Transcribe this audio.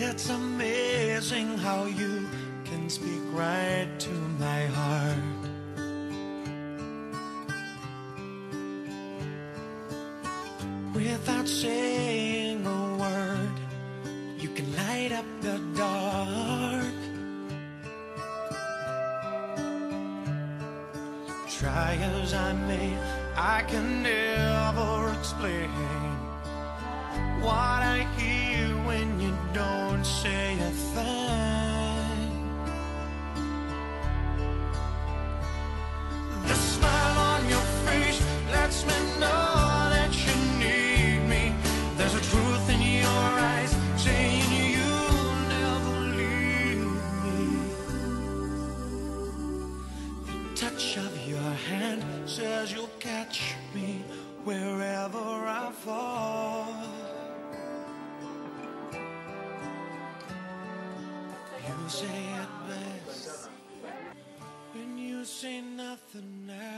It's amazing how you can speak right to my heart. Without saying a word, you can light up the dark. Try as I may, I can never explain what I hear when you don't say a thing. The smile on your face lets me know that you need me. There's a truth in your eyes saying you'll never leave me. The touch of your hand says you'll catch me wherever I fall. You say it best when you say nothing else.